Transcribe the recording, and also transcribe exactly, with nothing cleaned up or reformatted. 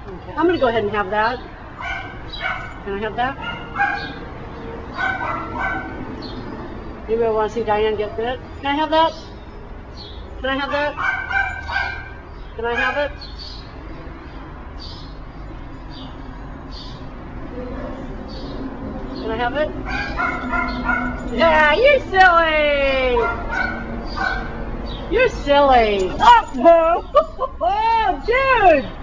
Okay. I'm going to go ahead and have that. Can I have that? Anybody want to see Diane get bit? Can I have that? Can I have that? Can I have it? Can I have it? Yeah, you're silly! You're silly! Oh, oh dude!